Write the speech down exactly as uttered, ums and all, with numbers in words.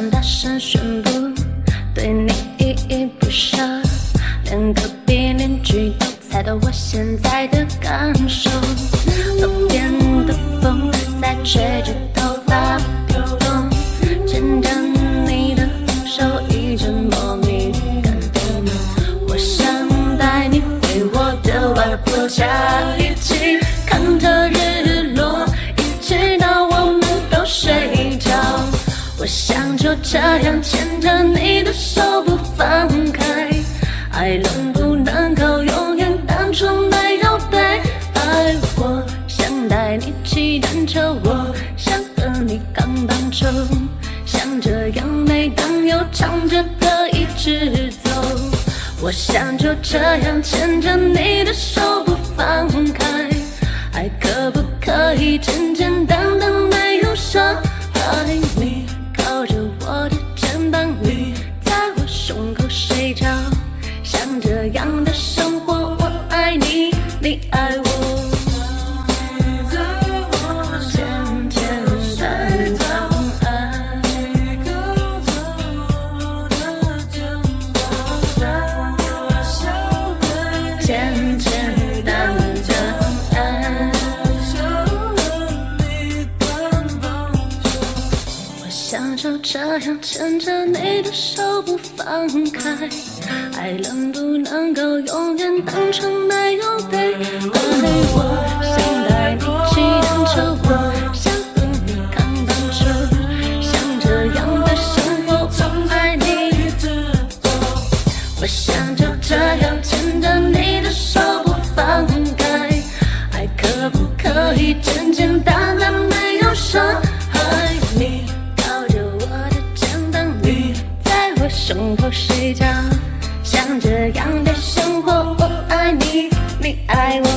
想大声宣布，对你依依不舍，连隔壁邻居都猜到我现在的感受。路边的风在吹着头发飘动，牵着你的手一直莫名感动。我想带你回我的外婆家，一起看着日落，一直到我们都睡着。我想就这样牵着你的手不放开，爱能不能够永远单纯没有对爱？我想带你骑单车，我想和你扛棒球，像这样每当有唱着歌一直走。我想就这样牵着你的手不放开，爱可不可以简简单单没有伤害？你靠着我的肩膀，你在我胸口睡着，像这样的生活，我爱你，你爱我。就这样牵着你的手不放开，爱能不能够永远当成没有被爱？我想带你骑单车，我想和你扛棒球，像这样的生活，我爱你。我想就这样牵着你的手不放开，爱可不可以简简单单没有伤害？你胸口睡觉，像这样的生活，我爱你，你爱我。